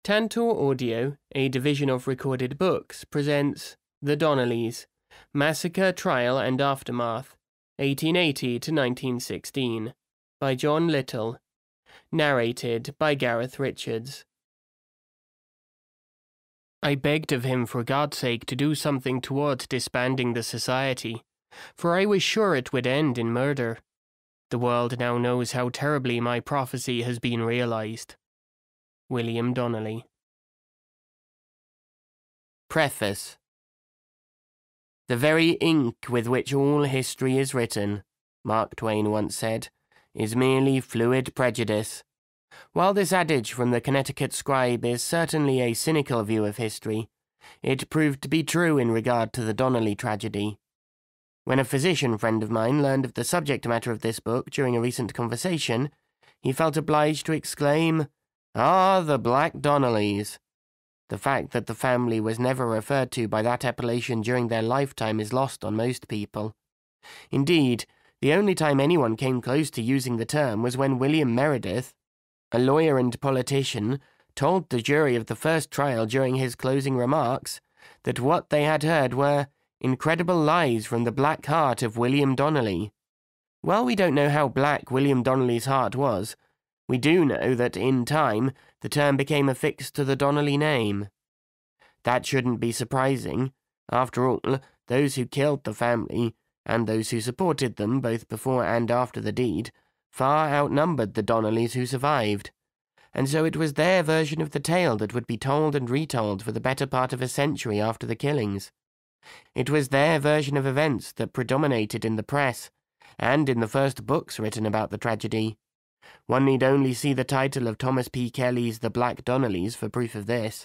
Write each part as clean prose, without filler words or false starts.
Tantor Audio, a division of Recorded Books, presents The Donnellys, Massacre, Trial and Aftermath, 1880 to 1916, by John Little. Narrated by Gareth Richards. I begged of him for God's sake to do something towards disbanding the society, for I was sure it would end in murder. The world now knows how terribly my prophecy has been realized. William Donnelly. Preface. The very ink with which all history is written, Mark Twain once said, is merely fluid prejudice. While this adage from the Connecticut scribe is certainly a cynical view of history, it proved to be true in regard to the Donnelly tragedy. When a physician friend of mine learned of the subject matter of this book during a recent conversation, he felt obliged to exclaim, "Ah, the Black Donnellys!" The fact that the family was never referred to by that appellation during their lifetime is lost on most people. Indeed, the only time anyone came close to using the term was when William Meredith, a lawyer and politician, told the jury of the first trial during his closing remarks that what they had heard were incredible lies from the black heart of William Donnelly. While we don't know how black William Donnelly's heart was, we do know that, in time, the term became affixed to the Donnelly name. That shouldn't be surprising. After all, those who killed the family, and those who supported them both before and after the deed, far outnumbered the Donnellys who survived, and so it was their version of the tale that would be told and retold for the better part of a century after the killings. It was their version of events that predominated in the press, and in the first books written about the tragedy. One need only see the title of Thomas P. Kelly's The Black Donnellys for proof of this.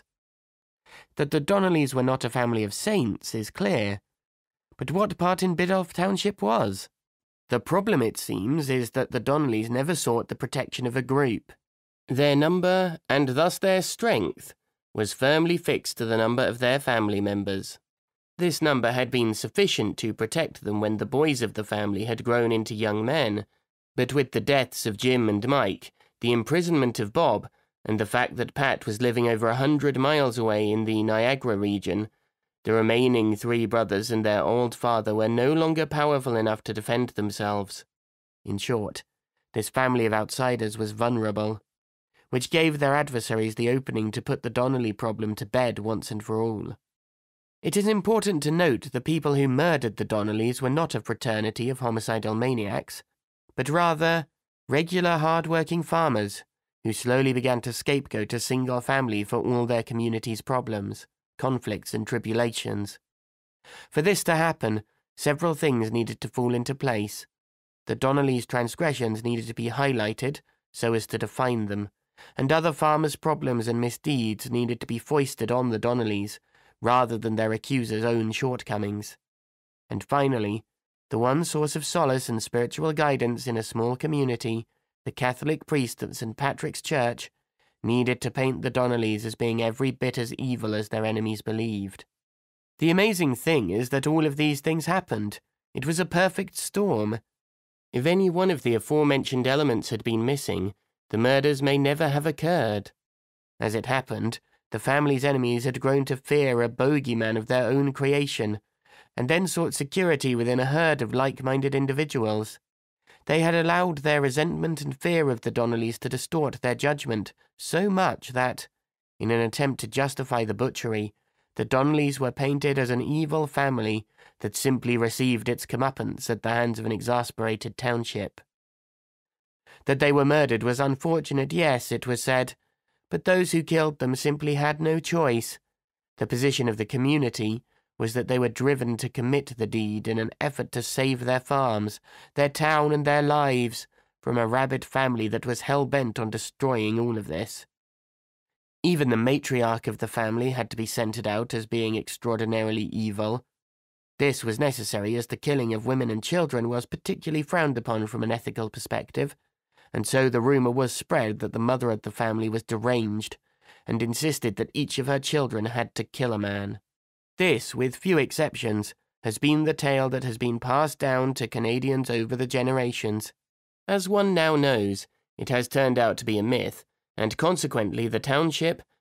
That the Donnellys were not a family of saints is clear, but what part in Biddulph Township was? The problem, it seems, is that the Donnellys never sought the protection of a group. Their number, and thus their strength, was firmly fixed to the number of their family members. This number had been sufficient to protect them when the boys of the family had grown into young men, but with the deaths of Jim and Mike, the imprisonment of Bob, and the fact that Pat was living over 100 miles away in the Niagara region, the remaining three brothers and their old father were no longer powerful enough to defend themselves. In short, this family of outsiders was vulnerable, which gave their adversaries the opening to put the Donnelly problem to bed once and for all. It is important to note the people who murdered the Donnellys were not a fraternity of homicidal maniacs, but rather regular hard-working farmers who slowly began to scapegoat a single family for all their community's problems, conflicts and tribulations. For this to happen, several things needed to fall into place. The Donnellys' transgressions needed to be highlighted so as to define them, and other farmers' problems and misdeeds needed to be foisted on the Donnellys, rather than their accusers' own shortcomings. And finally, the one source of solace and spiritual guidance in a small community, the Catholic priest at St. Patrick's Church, needed to paint the Donnellys as being every bit as evil as their enemies believed. The amazing thing is that all of these things happened. It was a perfect storm. If any one of the aforementioned elements had been missing, the murders may never have occurred. As it happened, the family's enemies had grown to fear a bogeyman of their own creation, and then sought security within a herd of like-minded individuals. They had allowed their resentment and fear of the Donnellys to distort their judgment so much that, in an attempt to justify the butchery, the Donnellys were painted as an evil family that simply received its comeuppance at the hands of an exasperated township. That they were murdered was unfortunate, yes, it was said, but those who killed them simply had no choice. The position of the community was that they were driven to commit the deed in an effort to save their farms, their town and their lives from a rabid family that was hell-bent on destroying all of this. Even the matriarch of the family had to be scented out as being extraordinarily evil. This was necessary as the killing of women and children was particularly frowned upon from an ethical perspective, and so the rumour was spread that the mother of the family was deranged and insisted that each of her children had to kill a man. This, with few exceptions, has been the tale that has been passed down to Canadians over the generations. As one now knows, it has turned out to be a myth, and consequently the township,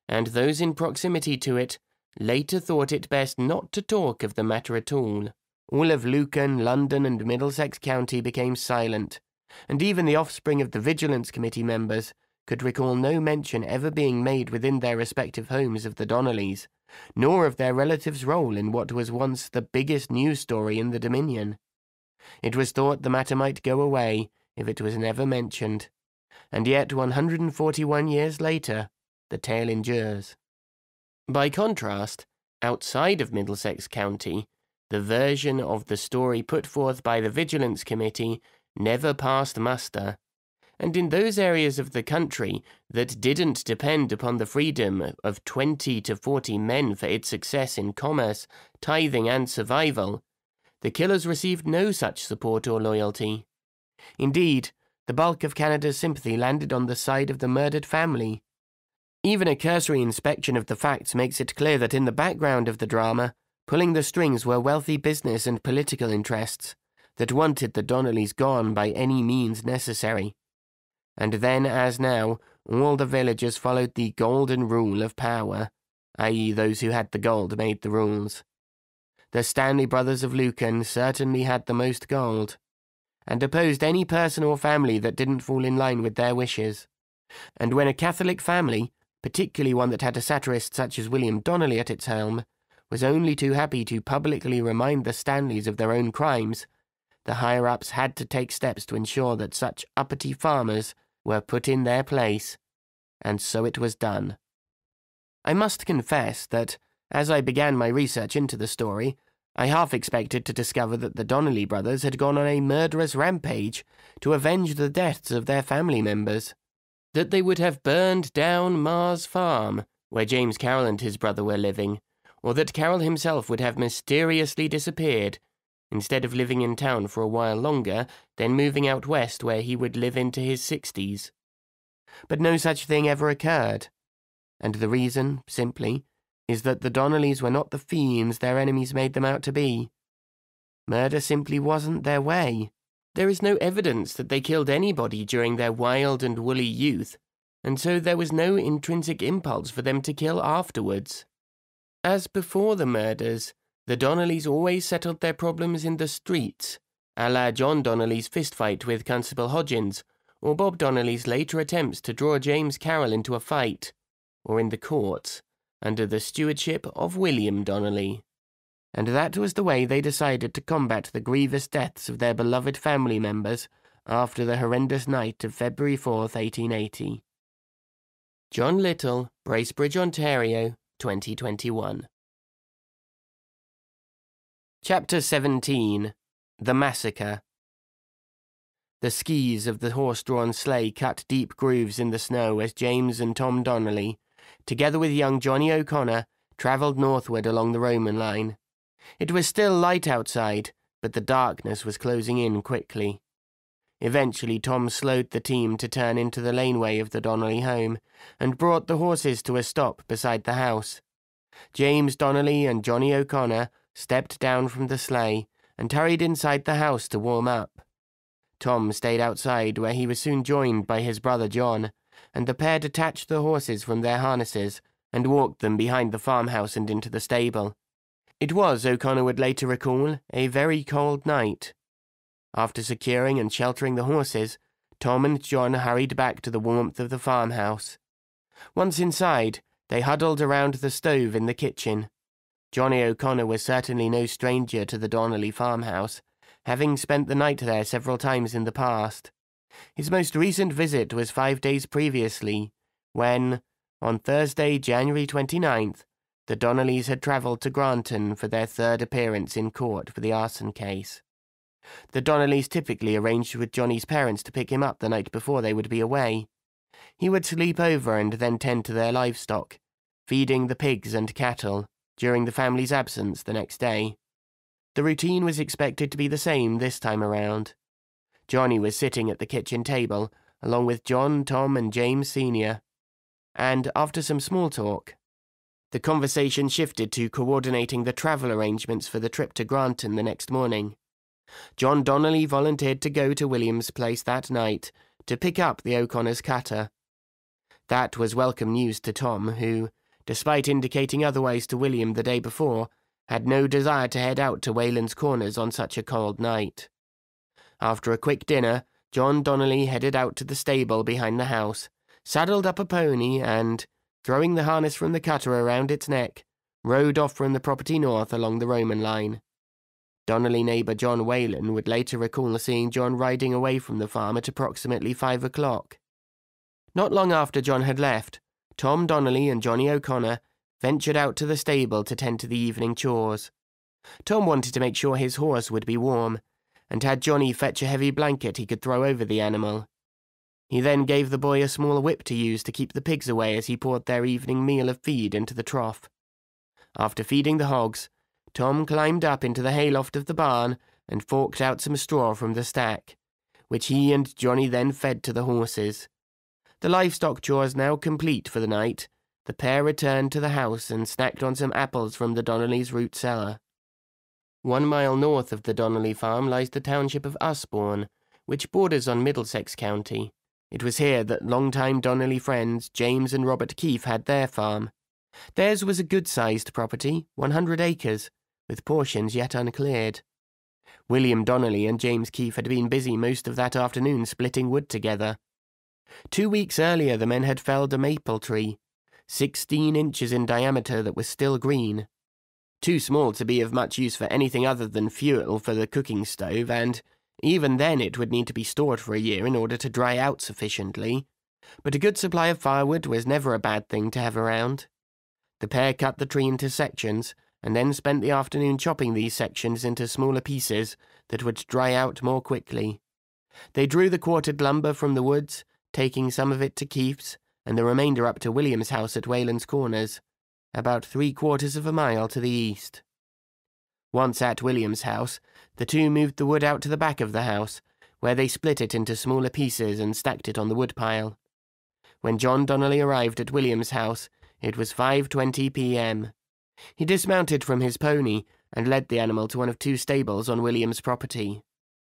and those in proximity to it later thought it best not to talk of the matter at all. All of Lucan, London, and Middlesex County became silent, and even the offspring of the Vigilance Committee members could recall no mention ever being made within their respective homes of the Donnellys, nor of their relatives' role in what was once the biggest news story in the Dominion. It was thought the matter might go away if it was never mentioned, and yet 141 years later, the tale endures. By contrast, outside of Middlesex County, the version of the story put forth by the Vigilance Committee never passed muster, and in those areas of the country that didn't depend upon the freedom of 20 to 40 men for its success in commerce, tithing, and survival, the killers received no such support or loyalty. Indeed, the bulk of Canada's sympathy landed on the side of the murdered family. Even a cursory inspection of the facts makes it clear that in the background of the drama, pulling the strings were wealthy business and political interests that wanted the Donnellys gone by any means necessary. And then, as now, all the villagers followed the golden rule of power, i.e. those who had the gold made the rules. The Stanley brothers of Lucan certainly had the most gold, and opposed any person or family that didn't fall in line with their wishes. And when a Catholic family, particularly one that had a satirist such as William Donnelly at its helm, was only too happy to publicly remind the Stanleys of their own crimes, the higher-ups had to take steps to ensure that such uppity farmers were put in their place, and so it was done. I must confess that, as I began my research into the story, I half expected to discover that the Donnelly brothers had gone on a murderous rampage to avenge the deaths of their family members, that they would have burned down Mars Farm, where James Carroll and his brother were living, or that Carroll himself would have mysteriously disappeared, instead of living in town for a while longer, then moving out west where he would live into his 60s. But no such thing ever occurred, and the reason, simply, is that the Donnellys were not the fiends their enemies made them out to be. Murder simply wasn't their way. There is no evidence that they killed anybody during their wild and woolly youth, and so there was no intrinsic impulse for them to kill afterwards. As before the murders, the Donnellys always settled their problems in the streets, a la John Donnelly's fistfight with Constable Hodgins, or Bob Donnelly's later attempts to draw James Carroll into a fight, or in the courts, under the stewardship of William Donnelly. And that was the way they decided to combat the grievous deaths of their beloved family members after the horrendous night of February 4th, 1880. John Little, Bracebridge, Ontario, 2021. Chapter 17. The Massacre. The skis of the horse-drawn sleigh cut deep grooves in the snow as James and Tom Donnelly, together with young Johnny O'Connor, travelled northward along the Roman line. It was still light outside, but the darkness was closing in quickly. Eventually Tom slowed the team to turn into the laneway of the Donnelly home, and brought the horses to a stop beside the house. James Donnelly and Johnny O'Connor stepped down from the sleigh and hurried inside the house to warm up. Tom stayed outside, where he was soon joined by his brother John, and the pair detached the horses from their harnesses and walked them behind the farmhouse and into the stable. It was, O'Connor would later recall, a very cold night. After securing and sheltering the horses, Tom and John hurried back to the warmth of the farmhouse. Once inside, they huddled around the stove in the kitchen. Johnny O'Connor was certainly no stranger to the Donnelly farmhouse, having spent the night there several times in the past. His most recent visit was 5 days previously, when, on Thursday, January 29th, the Donnellys had travelled to Granton for their third appearance in court for the arson case. The Donnellys typically arranged with Johnny's parents to pick him up the night before they would be away. He would sleep over and then tend to their livestock, feeding the pigs and cattle, during the family's absence the next day. The routine was expected to be the same this time around. Johnny was sitting at the kitchen table, along with John, Tom, and James Sr., and after some small talk, the conversation shifted to coordinating the travel arrangements for the trip to Granton the next morning. John Donnelly volunteered to go to William's place that night to pick up the O'Connor's cutter. That was welcome news to Tom, who, despite indicating otherwise to William the day before, had no desire to head out to Wayland's Corners on such a cold night. After a quick dinner, John Donnelly headed out to the stable behind the house, saddled up a pony and, throwing the harness from the cutter around its neck, rode off from the property north along the Roman line. Donnelly neighbour John Wayland would later recall seeing John riding away from the farm at approximately 5 o'clock. Not long after John had left, Tom Donnelly and Johnny O'Connor ventured out to the stable to tend to the evening chores. Tom wanted to make sure his horse would be warm, and had Johnny fetch a heavy blanket he could throw over the animal. He then gave the boy a small whip to use to keep the pigs away as he poured their evening meal of feed into the trough. After feeding the hogs, Tom climbed up into the hayloft of the barn and forked out some straw from the stack, which he and Johnny then fed to the horses. The livestock chores now complete for the night, the pair returned to the house and snacked on some apples from the Donnellys' root cellar. 1 mile north of the Donnelly farm lies the township of Usborne, which borders on Middlesex County. It was here that longtime Donnelly friends James and Robert Keefe had their farm. Theirs was a good-sized property, 100 acres, with portions yet uncleared. William Donnelly and James Keefe had been busy most of that afternoon splitting wood together. 2 weeks earlier the men had felled a maple tree, 16 inches in diameter, that was still green. Too small to be of much use for anything other than fuel for the cooking stove, and even then it would need to be stored for a year in order to dry out sufficiently. But a good supply of firewood was never a bad thing to have around. The pair cut the tree into sections, and then spent the afternoon chopping these sections into smaller pieces that would dry out more quickly. They drew the quartered lumber from the woods, taking some of it to Keefe's, and the remainder up to William's house at Wayland's Corners, about 3/4 of a mile to the east. Once at William's house, the two moved the wood out to the back of the house, where they split it into smaller pieces and stacked it on the woodpile. When John Donnelly arrived at William's house, it was 5:20 p.m. He dismounted from his pony and led the animal to one of 2 stables on William's property.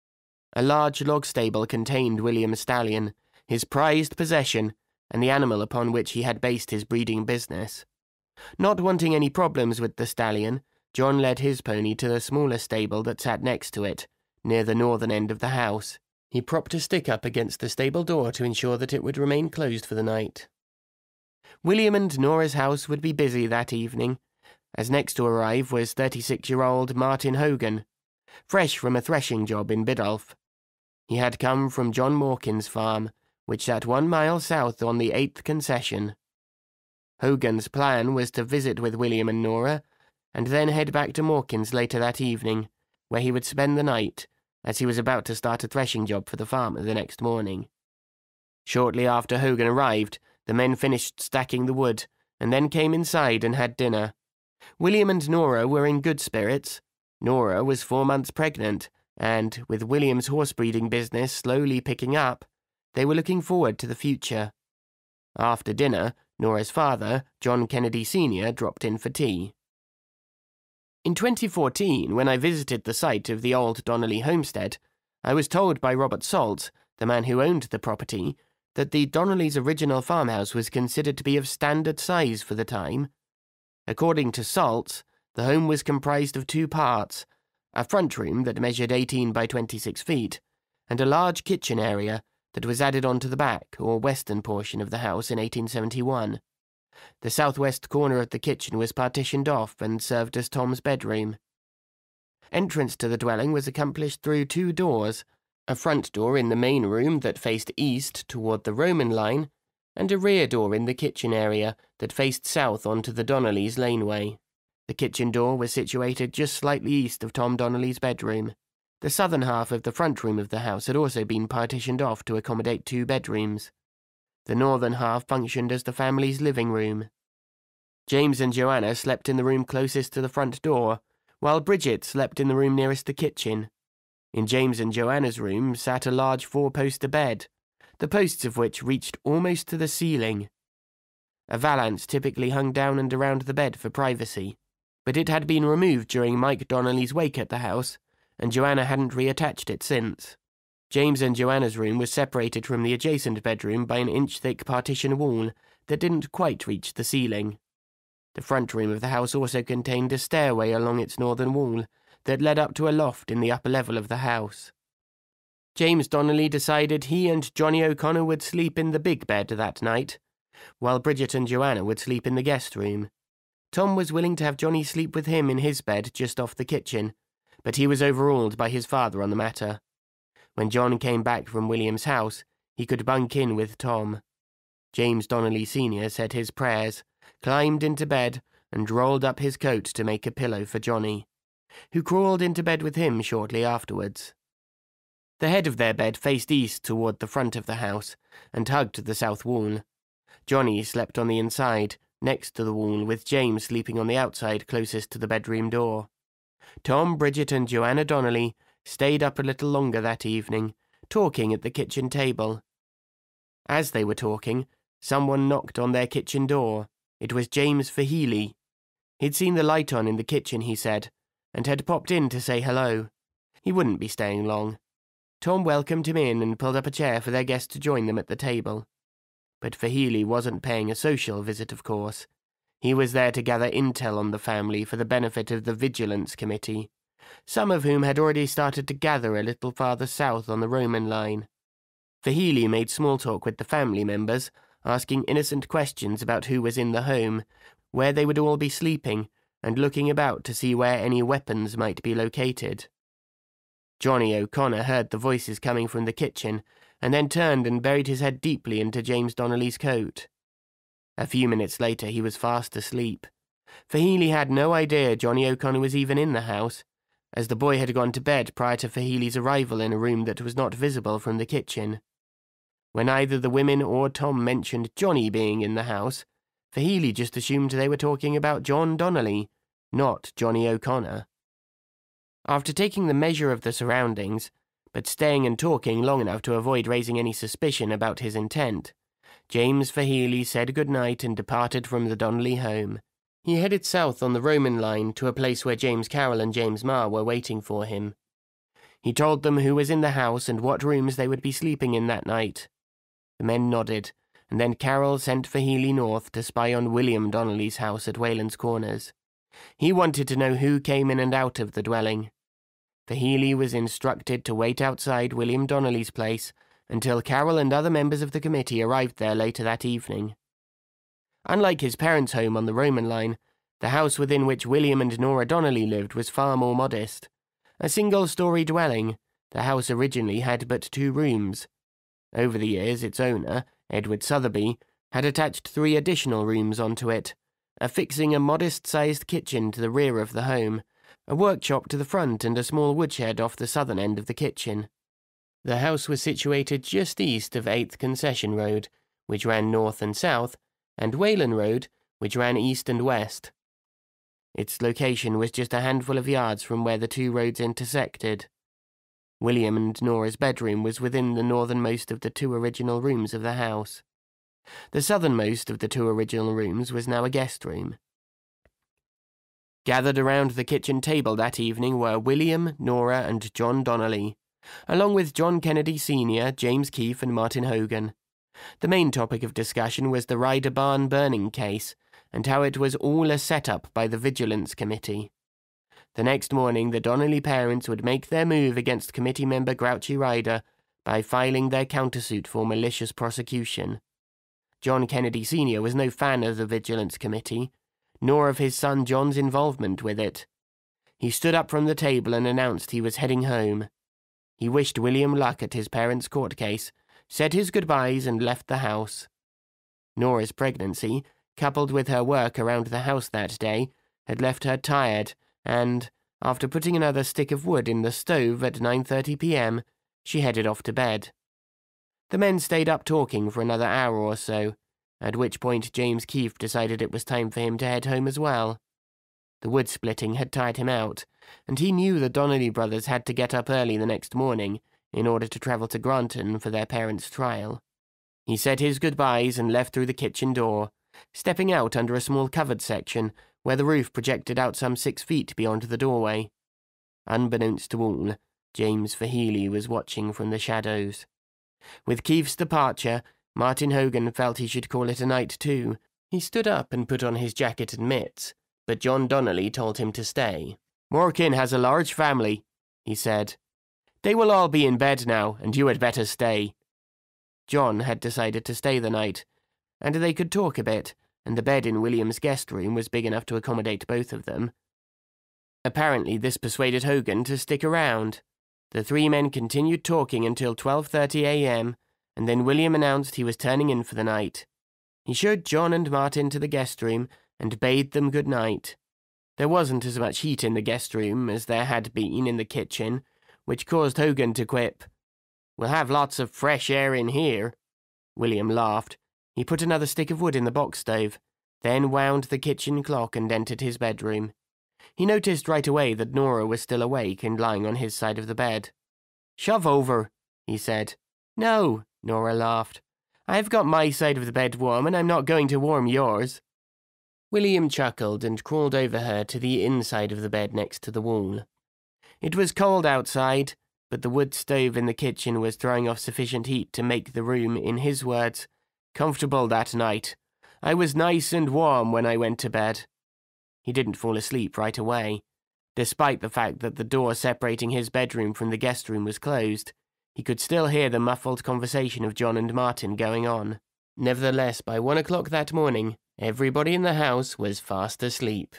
A large log stable contained William's stallion, his prized possession, and the animal upon which he had based his breeding business. Not wanting any problems with the stallion, John led his pony to the smaller stable that sat next to it, near the northern end of the house. He propped a stick up against the stable door to ensure that it would remain closed for the night. William and Nora's house would be busy that evening, as next to arrive was 36-year-old Martin Hogan, fresh from a threshing job in Biddulph. He had come from John Mawkin's farm, which sat 1 mile south on the 8th concession. Hogan's plan was to visit with William and Nora, and then head back to Mawkin's later that evening, where he would spend the night, as he was about to start a threshing job for the farmer the next morning. Shortly after Hogan arrived, the men finished stacking the wood, and then came inside and had dinner. William and Nora were in good spirits. Nora was 4 months pregnant, and, with William's horse-breeding business slowly picking up, they were looking forward to the future. After dinner, Nora's father, John Kennedy Sr., dropped in for tea. In 2014, when I visited the site of the old Donnelly homestead, I was told by Robert Salt, the man who owned the property, that the Donnellys' original farmhouse was considered to be of standard size for the time. According to Salt, the home was comprised of 2 parts, a front room that measured 18 by 26 feet, and a large kitchen area that was added onto the back or western portion of the house in 1871. The southwest corner of the kitchen was partitioned off and served as Tom's bedroom. Entrance to the dwelling was accomplished through 2 doors, a front door in the main room that faced east toward the Roman line, and a rear door in the kitchen area that faced south onto the Donnellys' laneway. The kitchen door was situated just slightly east of Tom Donnelly's bedroom. The southern half of the front room of the house had also been partitioned off to accommodate 2 bedrooms. The northern half functioned as the family's living room. James and Joanna slept in the room closest to the front door, while Bridget slept in the room nearest the kitchen. In James and Joanna's room sat a large 4-poster bed, the posts of which reached almost to the ceiling. A valance typically hung down and around the bed for privacy, but it had been removed during Mike Donnelly's wake at the house, and Joanna hadn't reattached it since. James and Joanna's room was separated from the adjacent bedroom by an inch-thick partition wall that didn't quite reach the ceiling. The front room of the house also contained a stairway along its northern wall that led up to a loft in the upper level of the house. James Donnelly decided he and Johnny O'Connor would sleep in the big bed that night, while Bridget and Joanna would sleep in the guest room. Tom was willing to have Johnny sleep with him in his bed just off the kitchen, but he was overruled by his father on the matter. When John came back from William's house, he could bunk in with Tom. James Donnelly Sr. said his prayers, climbed into bed, and rolled up his coat to make a pillow for Johnny, who crawled into bed with him shortly afterwards. The head of their bed faced east toward the front of the house and hugged the south wall. Johnny slept on the inside, next to the wall, with James sleeping on the outside closest to the bedroom door. Tom, Bridget, and Joanna Donnelly stayed up a little longer that evening, talking at the kitchen table. As they were talking, someone knocked on their kitchen door. It was James Fahey. He'd seen the light on in the kitchen, he said, and had popped in to say hello. He wouldn't be staying long. Tom welcomed him in and pulled up a chair for their guest to join them at the table. But Fahey wasn't paying a social visit, of course. He was there to gather intel on the family for the benefit of the Vigilance Committee, some of whom had already started to gather a little farther south on the Roman line. Fahey made small talk with the family members, asking innocent questions about who was in the home, where they would all be sleeping, and looking about to see where any weapons might be located. Johnny O'Connor heard the voices coming from the kitchen, and then turned and buried his head deeply into James Donnelly's coat. A few minutes later he was fast asleep. Fahey had no idea Johnny O'Connor was even in the house, as the boy had gone to bed prior to Fahey's arrival in a room that was not visible from the kitchen. When either the women or Tom mentioned Johnny being in the house, Fahey just assumed they were talking about John Donnelly, not Johnny O'Connor. After taking the measure of the surroundings, but staying and talking long enough to avoid raising any suspicion about his intent, James Fahey said goodnight and departed from the Donnelly home. He headed south on the Roman line to a place where James Carroll and James Marr were waiting for him. He told them who was in the house and what rooms they would be sleeping in that night. The men nodded, and then Carroll sent Fahey north to spy on William Donnelly's house at Wayland's Corners. He wanted to know who came in and out of the dwelling. Fahey was instructed to wait outside William Donnelly's place until Carroll and other members of the committee arrived there later that evening. Unlike his parents' home on the Roman line, the house within which William and Nora Donnelly lived was far more modest. A single-story dwelling, the house originally had but 2 rooms. Over the years, its owner, Edward Sotheby, had attached 3 additional rooms onto it, affixing a modest-sized kitchen to the rear of the home, a workshop to the front, and a small woodshed off the southern end of the kitchen. The house was situated just east of 8th Concession Road, which ran north and south, and Wayland Road, which ran east and west. Its location was just a handful of yards from where the 2 roads intersected. William and Nora's bedroom was within the northernmost of the 2 original rooms of the house. The southernmost of the 2 original rooms was now a guest room. Gathered around the kitchen table that evening were William, Nora, and John Donnelly, along with John Kennedy Sr., James Keefe, and Martin Hogan. The main topic of discussion was the Ryder Barn burning case, and how it was all a set-up by the Vigilance Committee. The next morning, the Donnelly parents would make their move against committee member Grouchy Ryder by filing their countersuit for malicious prosecution. John Kennedy Sr. was no fan of the Vigilance Committee, nor of his son John's involvement with it. He stood up from the table and announced he was heading home. He wished William luck at his parents' court case, said his goodbyes, and left the house. Nora's pregnancy, coupled with her work around the house that day, had left her tired, and, after putting another stick of wood in the stove at 9:30 p.m., she headed off to bed. The men stayed up talking for another hour or so, at which point James Keefe decided it was time for him to head home as well. The wood splitting had tired him out, and he knew the Donnelly brothers had to get up early the next morning in order to travel to Granton for their parents' trial. He said his goodbyes and left through the kitchen door, stepping out under a small covered section where the roof projected out some 6 feet beyond the doorway. Unbeknownst to all, James Fahey was watching from the shadows. With Keefe's departure, Martin Hogan felt he should call it a night too. He stood up and put on his jacket and mitts, but John Donnelly told him to stay. "Morkin has a large family," he said. "They will all be in bed now, and you had better stay." John had decided to stay the night, and they could talk a bit, and the bed in William's guest room was big enough to accommodate both of them. Apparently this persuaded Hogan to stick around. The three men continued talking until 12:30 a.m., and then William announced he was turning in for the night. He showed John and Martin to the guest room and bade them good night. There wasn't as much heat in the guest room as there had been in the kitchen, which caused Hogan to quip. "We'll have lots of fresh air in here." William laughed. He put another stick of wood in the box stove, then wound the kitchen clock and entered his bedroom. He noticed right away that Nora was still awake and lying on his side of the bed. "Shove over," he said. "No," Nora laughed. "I've got my side of the bed warm, and I'm not going to warm yours." William chuckled and crawled over her to the inside of the bed next to the wall. It was cold outside, but the wood stove in the kitchen was throwing off sufficient heat to make the room, in his words, comfortable that night. "I was nice and warm when I went to bed." He didn't fall asleep right away. Despite the fact that the door separating his bedroom from the guest room was closed, he could still hear the muffled conversation of John and Martin going on. Nevertheless, by 1 o'clock that morning, everybody in the house was fast asleep.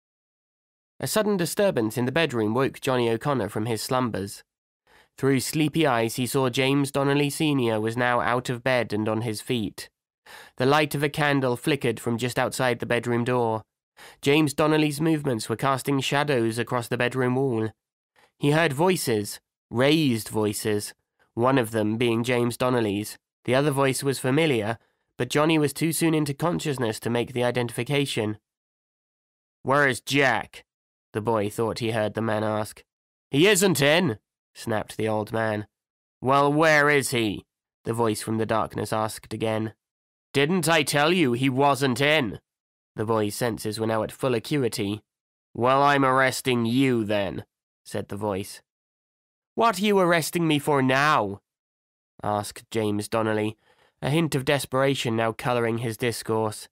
A sudden disturbance in the bedroom woke Johnny O'Connor from his slumbers. Through sleepy eyes he saw James Donnelly Sr. was now out of bed and on his feet. The light of a candle flickered from just outside the bedroom door. James Donnelly's movements were casting shadows across the bedroom wall. He heard voices, raised voices, one of them being James Donnelly's. The other voice was familiar, but Johnny was too soon into consciousness to make the identification. "Where's Jack?" the boy thought he heard the man ask. "He isn't in," snapped the old man. "Well, where is he?" the voice from the darkness asked again. "Didn't I tell you he wasn't in?" The boy's senses were now at full acuity. "Well, I'm arresting you, then," said the voice. "What are you arresting me for now?" asked James Donnelly, a hint of desperation now colouring his discourse.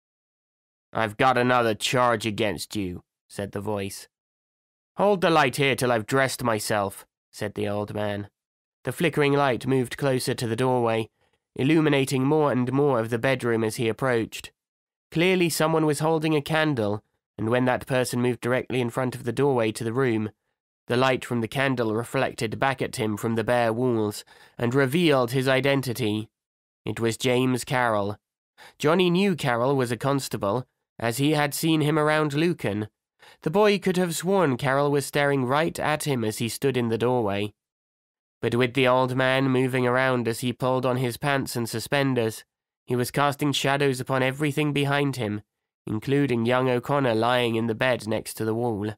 "I've got another charge against you," said the voice. "Hold the light here till I've dressed myself," said the old man. The flickering light moved closer to the doorway, illuminating more and more of the bedroom as he approached. Clearly someone was holding a candle, and when that person moved directly in front of the doorway to the room, the light from the candle reflected back at him from the bare walls and revealed his identity. It was James Carroll. Johnny knew Carroll was a constable, as he had seen him around Lucan. The boy could have sworn Carroll was staring right at him as he stood in the doorway. But with the old man moving around as he pulled on his pants and suspenders, he was casting shadows upon everything behind him, including young O'Connor lying in the bed next to the wall.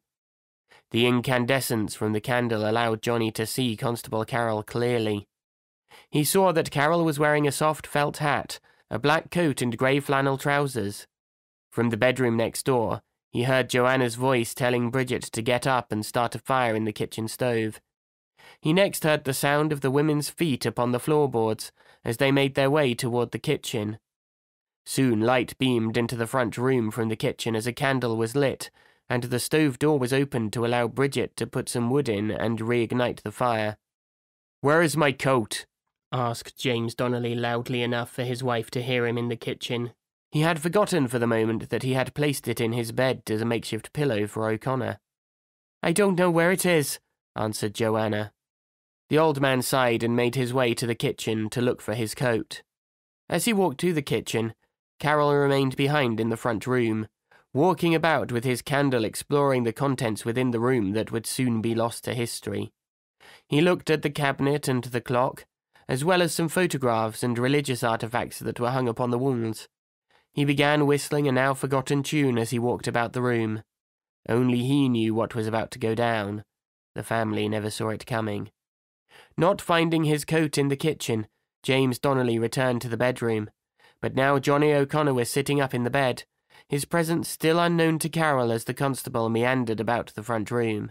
The incandescence from the candle allowed Johnny to see Constable Carroll clearly. He saw that Carroll was wearing a soft felt hat, a black coat and grey flannel trousers. From the bedroom next door, he heard Joanna's voice telling Bridget to get up and start a fire in the kitchen stove. He next heard the sound of the women's feet upon the floorboards as they made their way toward the kitchen. Soon light beamed into the front room from the kitchen as a candle was lit, and the stove door was opened to allow Bridget to put some wood in and reignite the fire. "Where is my coat?" asked James Donnelly loudly enough for his wife to hear him in the kitchen. He had forgotten for the moment that he had placed it in his bed as a makeshift pillow for O'Connor. "I don't know where it is," answered Joanna. The old man sighed and made his way to the kitchen to look for his coat. As he walked to the kitchen, Carroll remained behind in the front room, walking about with his candle exploring the contents within the room that would soon be lost to history. He looked at the cabinet and the clock, as well as some photographs and religious artifacts that were hung upon the walls. He began whistling a now-forgotten tune as he walked about the room. Only he knew what was about to go down. The family never saw it coming. Not finding his coat in the kitchen, James Donnelly returned to the bedroom, but now Johnny O'Connor was sitting up in the bed, his presence still unknown to Carroll as the constable meandered about the front room.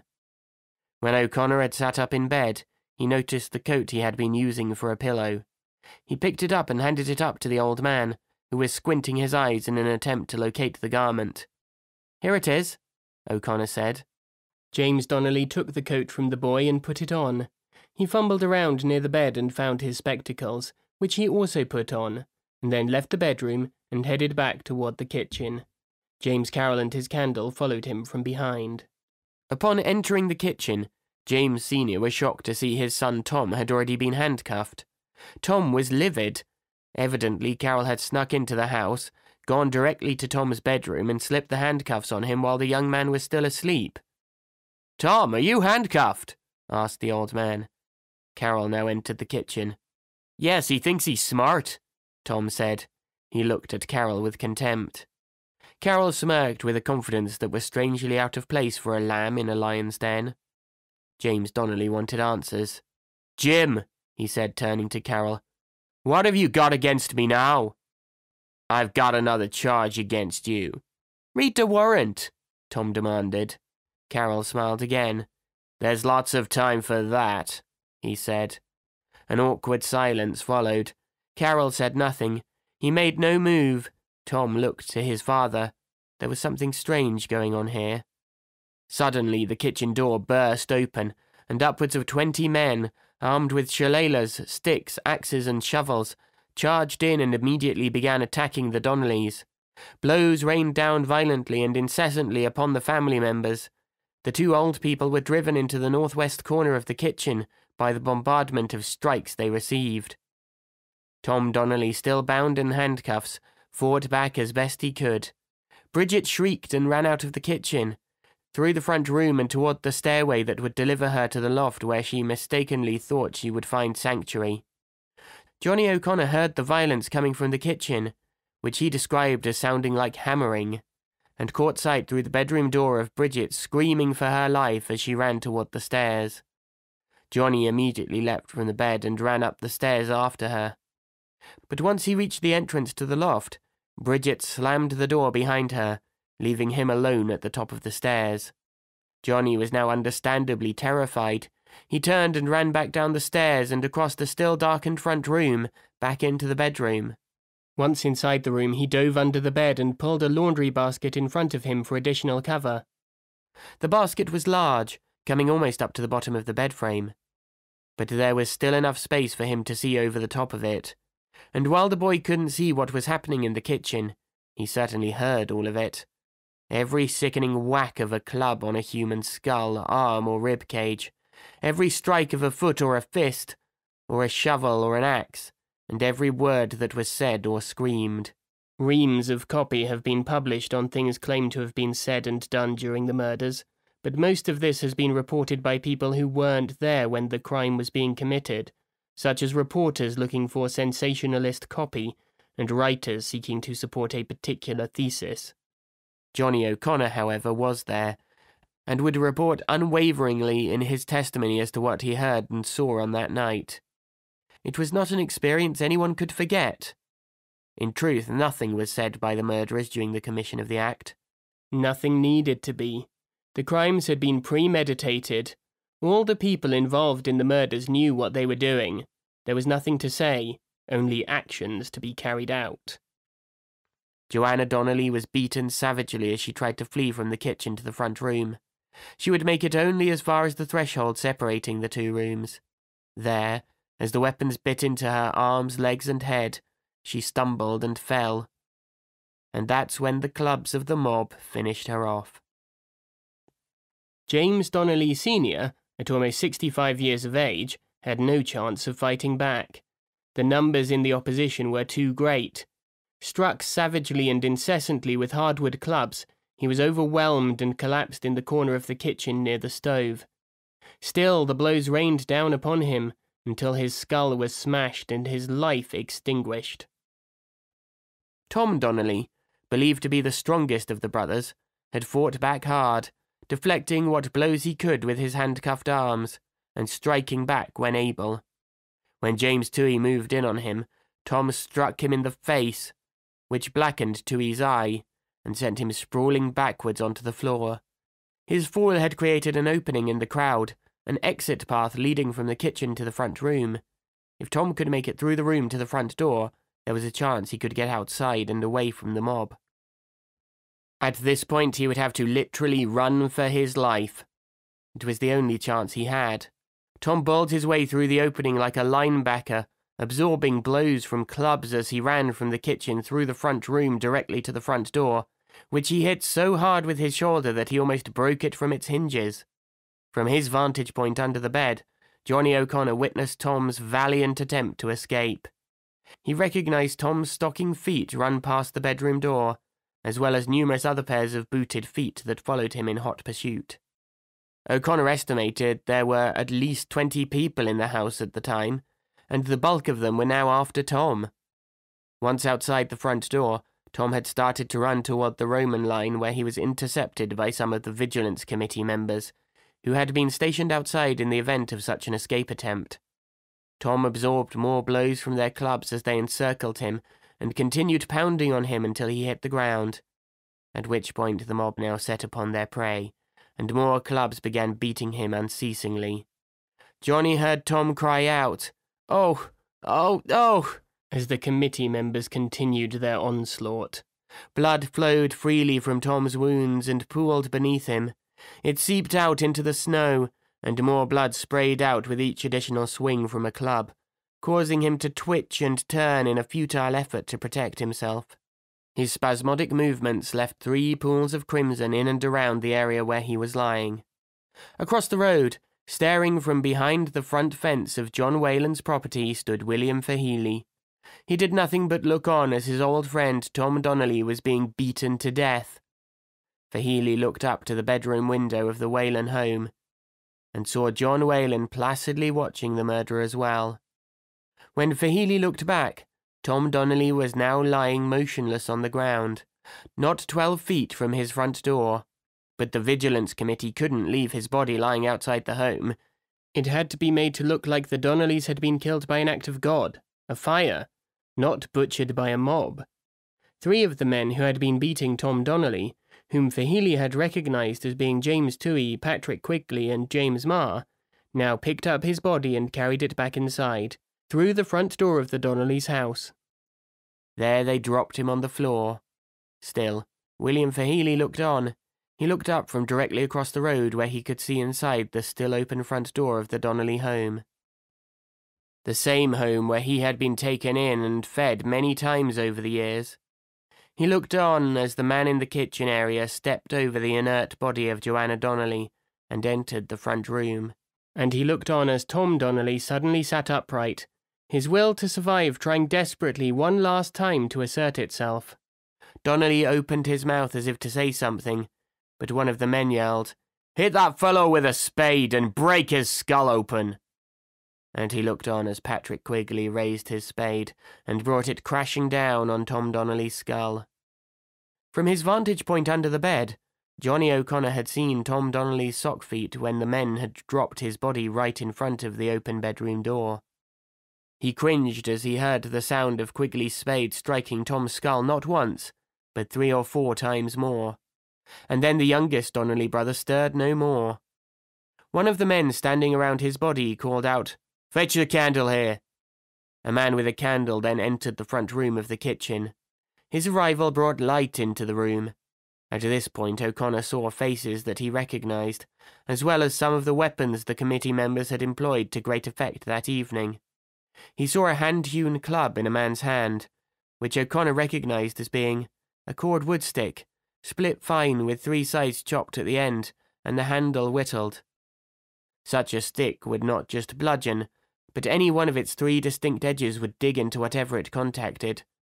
When O'Connor had sat up in bed, he noticed the coat he had been using for a pillow. He picked it up and handed it up to the old man, who was squinting his eyes in an attempt to locate the garment. "Here it is," O'Connor said. James Donnelly took the coat from the boy and put it on. He fumbled around near the bed and found his spectacles, which he also put on, and then left the bedroom and headed back toward the kitchen. James Carroll and his candle followed him from behind. Upon entering the kitchen, James Sr. was shocked to see his son Tom had already been handcuffed. Tom was livid. Evidently, Carroll had snuck into the house, gone directly to Tom's bedroom and slipped the handcuffs on him while the young man was still asleep. "Tom, are you handcuffed?" asked the old man. Carroll now entered the kitchen. "Yes, he thinks he's smart," Tom said. He looked at Carroll with contempt. Carroll smirked with a confidence that was strangely out of place for a lamb in a lion's den. James Donnelly wanted answers. "Jim," he said, turning to Carroll, "what have you got against me now?" "I've got another charge against you." "Read the warrant," Tom demanded. Carroll smiled again. "There's lots of time for that," he said. An awkward silence followed. Carroll said nothing. He made no move. Tom looked to his father. There was something strange going on here. Suddenly the kitchen door burst open, and upwards of 20 men, armed with shillelaghs, sticks, axes and shovels, charged in and immediately began attacking the Donnellys. Blows rained down violently and incessantly upon the family members. The two old people were driven into the northwest corner of the kitchen by the bombardment of strikes they received. Tom Donnelly, still bound in handcuffs, fought back as best he could. Bridget shrieked and ran out of the kitchen, through the front room and toward the stairway that would deliver her to the loft where she mistakenly thought she would find sanctuary. Johnny O'Connor heard the violence coming from the kitchen, which he described as sounding like hammering, and caught sight through the bedroom door of Bridget screaming for her life as she ran toward the stairs. Johnny immediately leapt from the bed and ran up the stairs after her. But once he reached the entrance to the loft, Bridget slammed the door behind her, leaving him alone at the top of the stairs. Johnny was now understandably terrified. He turned and ran back down the stairs and across the still darkened front room, back into the bedroom. Once inside the room, he dove under the bed and pulled a laundry basket in front of him for additional cover. The basket was large, coming almost up to the bottom of the bed frame. But there was still enough space for him to see over the top of it. And while the boy couldn't see what was happening in the kitchen, he certainly heard all of it. Every sickening whack of a club on a human skull, arm, or rib cage. Every strike of a foot or a fist, or a shovel or an axe, and every word that was said or screamed. Reams of copy have been published on things claimed to have been said and done during the murders, but most of this has been reported by people who weren't there when the crime was being committed, such as reporters looking for sensationalist copy and writers seeking to support a particular thesis. Johnny O'Connor, however, was there, and would report unwaveringly in his testimony as to what he heard and saw on that night. It was not an experience anyone could forget. In truth, nothing was said by the murderers during the commission of the act. Nothing needed to be. The crimes had been premeditated. All the people involved in the murders knew what they were doing. There was nothing to say, only actions to be carried out. Joanna Donnelly was beaten savagely as she tried to flee from the kitchen to the front room. She would make it only as far as the threshold separating the two rooms. There, as the weapons bit into her arms, legs, and head, she stumbled and fell. And that's when the clubs of the mob finished her off. James Donnelly Sr., at almost 65 years of age, had no chance of fighting back. The numbers in the opposition were too great. Struck savagely and incessantly with hardwood clubs, he was overwhelmed and collapsed in the corner of the kitchen near the stove. Still, the blows rained down upon him, until his skull was smashed and his life extinguished. Tom Donnelly, believed to be the strongest of the brothers, had fought back hard, deflecting what blows he could with his handcuffed arms, and striking back when able. When James Toohey moved in on him, Tom struck him in the face, which blackened Toohey's eye, and sent him sprawling backwards onto the floor. His fall had created an opening in the crowd, an exit path leading from the kitchen to the front room. If Tom could make it through the room to the front door, there was a chance he could get outside and away from the mob. At this point, he would have to literally run for his life. It was the only chance he had. Tom bowled his way through the opening like a linebacker, absorbing blows from clubs as he ran from the kitchen through the front room directly to the front door, which he hit so hard with his shoulder that he almost broke it from its hinges. From his vantage point under the bed, Johnny O'Connor witnessed Tom's valiant attempt to escape. He recognized Tom's stocking feet run past the bedroom door, as well as numerous other pairs of booted feet that followed him in hot pursuit. O'Connor estimated there were at least 20 people in the house at the time, and the bulk of them were now after Tom. Once outside the front door, Tom had started to run toward the Roman line where he was intercepted by some of the Vigilance Committee members, who had been stationed outside in the event of such an escape attempt. Tom absorbed more blows from their clubs as they encircled him, and continued pounding on him until he hit the ground, at which point the mob now set upon their prey, and more clubs began beating him unceasingly. Johnny heard Tom cry out, "Oh, oh, oh!" as the committee members continued their onslaught. Blood flowed freely from Tom's wounds and pooled beneath him. It seeped out into the snow, and more blood sprayed out with each additional swing from a club, causing him to twitch and turn in a futile effort to protect himself. His spasmodic movements left 3 pools of crimson in and around the area where he was lying. Across the road, staring from behind the front fence of John Wayland's property, stood William Fahely. He did nothing but look on as his old friend Tom Donnelly was being beaten to death. Fahely looked up to the bedroom window of the Wayland home, and saw John Wayland placidly watching the murder as well. When Fahely looked back, Tom Donnelly was now lying motionless on the ground, not 12 feet from his front door, but the Vigilance Committee couldn't leave his body lying outside the home. It had to be made to look like the Donnellys had been killed by an act of God, a fire, not butchered by a mob. 3 of the men who had been beating Tom Donnelly, whom Fahely had recognized as being James Toohey, Patrick Quigley, and James Marr, now picked up his body and carried it back inside, through the front door of the Donnellys' house. There they dropped him on the floor. Still, William Fahely looked on. He looked up from directly across the road where he could see inside the still open front door of the Donnelly home. The same home where he had been taken in and fed many times over the years. He looked on as the man in the kitchen area stepped over the inert body of Joanna Donnelly and entered the front room. And he looked on as Tom Donnelly suddenly sat upright, his will to survive trying desperately one last time to assert itself. Donnelly opened his mouth as if to say something, but one of the men yelled, "Hit that fellow with a spade and break his skull open!" And he looked on as Patrick Quigley raised his spade and brought it crashing down on Tom Donnelly's skull. From his vantage point under the bed, Johnny O'Connor had seen Tom Donnelly's sock feet when the men had dropped his body right in front of the open bedroom door. He cringed as he heard the sound of Quigley's spade striking Tom's skull not once, but 3 or 4 times more. And then the youngest Donnelly brother stirred no more. One of the men standing around his body called out, "Fetch a candle here." A man with a candle then entered the front room of the kitchen. His arrival brought light into the room. At this point, O'Connor saw faces that he recognized, as well as some of the weapons the committee members had employed to great effect that evening. He saw a hand-hewn club in a man's hand, which O'Connor recognized as being a cordwood stick, split fine with 3 sides chopped at the end, and the handle whittled. Such a stick would not just bludgeon, but any one of its 3 distinct edges would dig into whatever it contacted.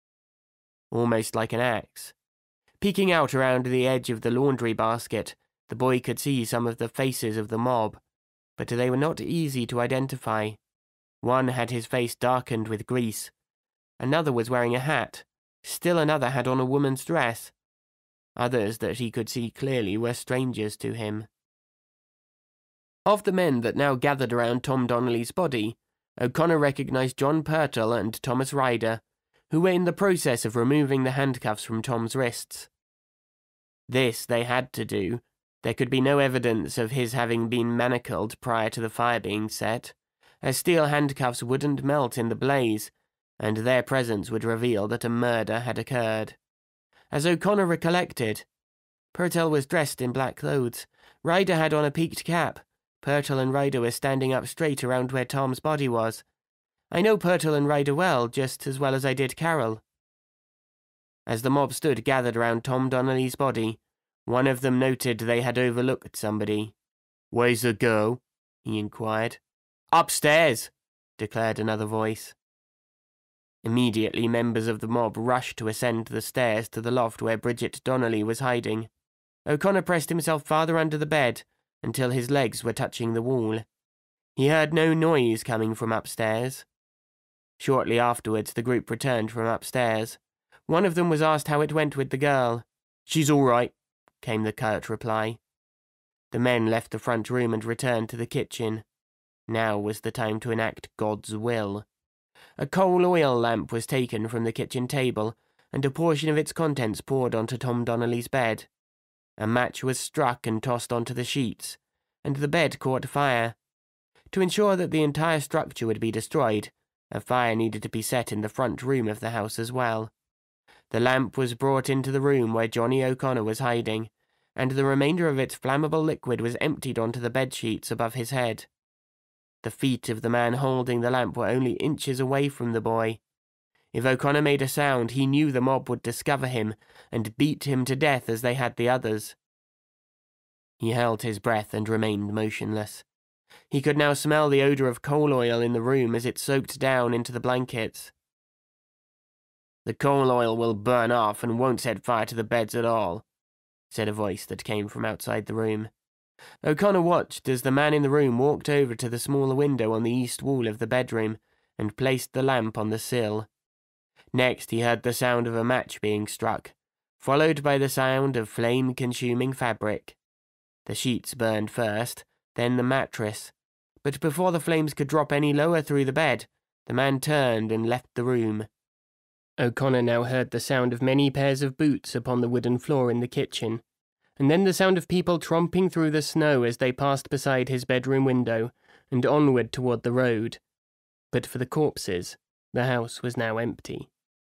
Almost like an axe. Peeking out around the edge of the laundry basket, the boy could see some of the faces of the mob, but they were not easy to identify. One had his face darkened with grease. Another was wearing a hat. Still another had on a woman's dress. Others that he could see clearly were strangers to him. Of the men that now gathered around Tom Donnelly's body, O'Connor recognized John Purtell and Thomas Ryder, who were in the process of removing the handcuffs from Tom's wrists. This they had to do. There could be no evidence of his having been manacled prior to the fire being set, as steel handcuffs wouldn't melt in the blaze, and their presence would reveal that a murder had occurred. As O'Connor recollected, Purtell was dressed in black clothes. Ryder had on a peaked cap. Purtell and Ryder were standing up straight around where Tom's body was. I know Purtell and Ryder well, just as well as I did Carol. As the mob stood gathered around Tom Donnelly's body, one of them noted they had overlooked somebody. "Where's the girl?" he inquired. "Upstairs," declared another voice. Immediately, members of the mob rushed to ascend the stairs to the loft where Bridget Donnelly was hiding. O'Connor pressed himself farther under the bed until his legs were touching the wall. He heard no noise coming from upstairs. Shortly afterwards, the group returned from upstairs. One of them was asked how it went with the girl. "She's all right," came the curt reply. The men left the front room and returned to the kitchen. Now was the time to enact God's will. A coal oil lamp was taken from the kitchen table, and a portion of its contents poured onto Tom Donnelly's bed. A match was struck and tossed onto the sheets, and the bed caught fire. To ensure that the entire structure would be destroyed, a fire needed to be set in the front room of the house as well. The lamp was brought into the room where Johnny O'Connor was hiding, and the remainder of its flammable liquid was emptied onto the bed sheets above his head. The feet of the man holding the lamp were only inches away from the boy. If O'Connor made a sound, he knew the mob would discover him and beat him to death as they had the others. He held his breath and remained motionless. He could now smell the odor of coal oil in the room as it soaked down into the blankets. "The coal oil will burn off and won't set fire to the beds at all," said a voice that came from outside the room. O'Connor watched as the man in the room walked over to the smaller window on the east wall of the bedroom and placed the lamp on the sill. Next he heard the sound of a match being struck, followed by the sound of flame-consuming fabric. The sheets burned first, then the mattress. But before the flames could drop any lower through the bed, the man turned and left the room. O'Connor now heard the sound of many pairs of boots upon the wooden floor in the kitchen, and then the sound of people tromping through the snow as they passed beside his bedroom window and onward toward the road. But for the corpses, the house was now empty.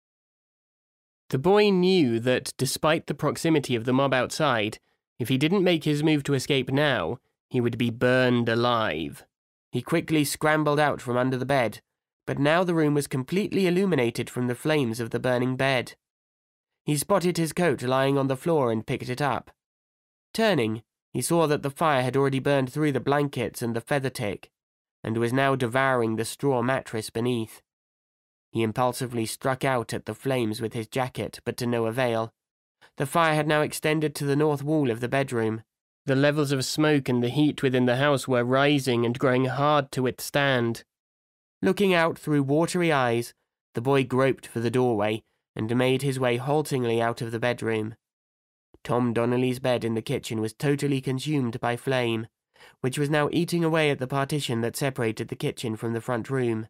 The boy knew that, despite the proximity of the mob outside, if he didn't make his move to escape now, he would be burned alive. He quickly scrambled out from under the bed, but now the room was completely illuminated from the flames of the burning bed. He spotted his coat lying on the floor and picked it up. Turning, he saw that the fire had already burned through the blankets and the feather tick, and was now devouring the straw mattress beneath. He impulsively struck out at the flames with his jacket, but to no avail. The fire had now extended to the north wall of the bedroom. The levels of smoke and the heat within the house were rising and growing hard to withstand. Looking out through watery eyes, the boy groped for the doorway and made his way haltingly out of the bedroom. Tom Donnelly's bed in the kitchen was totally consumed by flame, which was now eating away at the partition that separated the kitchen from the front room.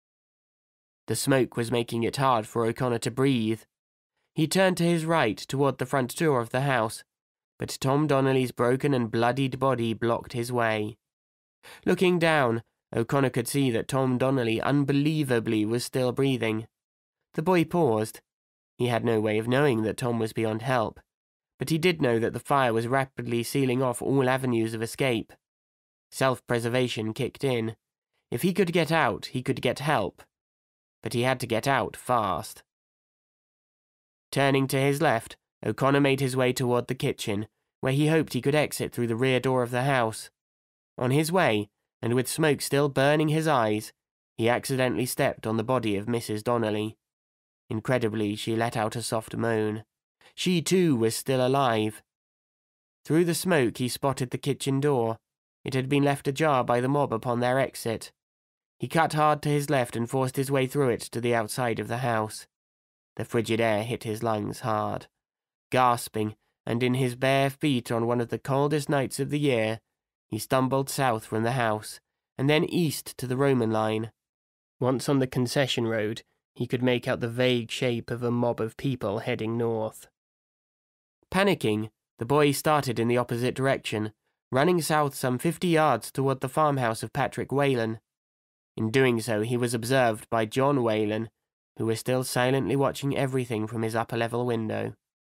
The smoke was making it hard for O'Connor to breathe. He turned to his right toward the front door of the house, but Tom Donnelly's broken and bloodied body blocked his way. Looking down, O'Connor could see that Tom Donnelly unbelievably was still breathing. The boy paused. He had no way of knowing that Tom was beyond help, but he did know that the fire was rapidly sealing off all avenues of escape. Self-preservation kicked in. If he could get out, he could get help. But he had to get out fast. Turning to his left, O'Connor made his way toward the kitchen, where he hoped he could exit through the rear door of the house. On his way, and with smoke still burning his eyes, he accidentally stepped on the body of Mrs. Donnelly. Incredibly, she let out a soft moan. She, too, was still alive. Through the smoke, he spotted the kitchen door. It had been left ajar by the mob upon their exit. He cut hard to his left and forced his way through it to the outside of the house. The frigid air hit his lungs hard. Gasping, and in his bare feet on one of the coldest nights of the year, he stumbled south from the house, and then east to the Roman line. Once on the concession road, he could make out the vague shape of a mob of people heading north. Panicking, the boy started in the opposite direction, running south some 50 yards toward the farmhouse of Patrick Whalen. In doing so, he was observed by John Whalen, who was still silently watching everything from his upper-level window.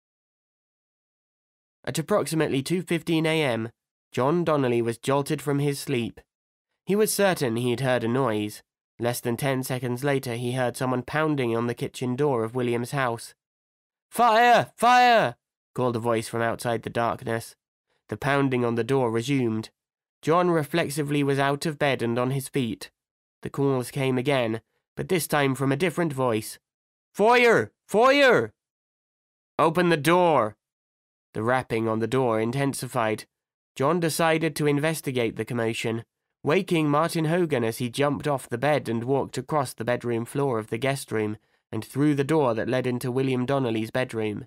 At approximately 2:15 a.m., John Donnelly was jolted from his sleep. He was certain he'd heard a noise. Less than 10 seconds later, he heard someone pounding on the kitchen door of William's house. "Fire! Fire!" called a voice from outside the darkness. The pounding on the door resumed. John reflexively was out of bed and on his feet. The calls came again, but this time from a different voice. "Fire! Fire!" "Open the door!" The rapping on the door intensified. John decided to investigate the commotion, waking Martin Hogan as he jumped off the bed and walked across the bedroom floor of the guest room and through the door that led into William Donnelly's bedroom.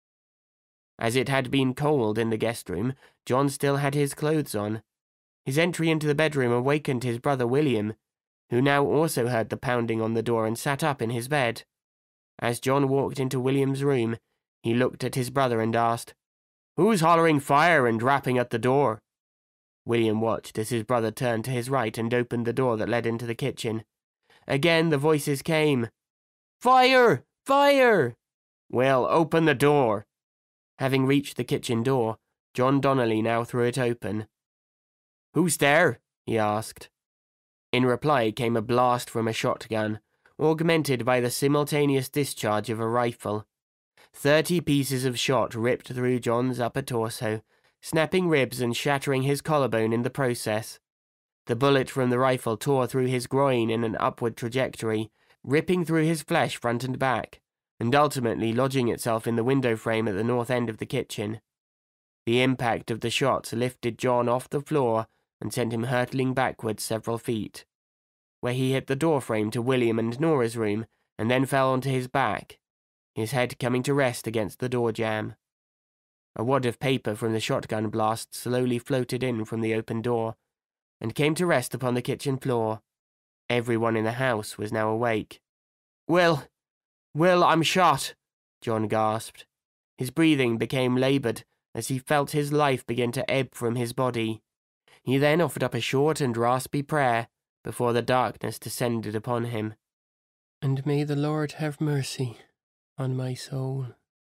As it had been cold in the guest room, John still had his clothes on. His entry into the bedroom awakened his brother William, who now also heard the pounding on the door and sat up in his bed. As John walked into William's room, he looked at his brother and asked, "Who's hollering fire and rapping at the door?" William watched as his brother turned to his right and opened the door that led into the kitchen. Again the voices came. "Fire! Fire!" "Well, open the door." Having reached the kitchen door, John Donnelly now threw it open. "Who's there?" he asked. In reply came a blast from a shotgun, augmented by the simultaneous discharge of a rifle. 30 pieces of shot ripped through John's upper torso, snapping ribs and shattering his collarbone in the process. The bullet from the rifle tore through his groin in an upward trajectory, ripping through his flesh front and back, and ultimately lodging itself in the window frame at the north end of the kitchen. The impact of the shots lifted John off the floor and sent him hurtling backwards several feet, where he hit the door frame to William and Nora's room and then fell onto his back, his head coming to rest against the door jamb. A wad of paper from the shotgun blast slowly floated in from the open door and came to rest upon the kitchen floor. Everyone in the house was now awake. Will, I'm shot," John gasped. His breathing became laboured as he felt his life begin to ebb from his body. He then offered up a short and raspy prayer before the darkness descended upon him. "And may the Lord have mercy on my soul."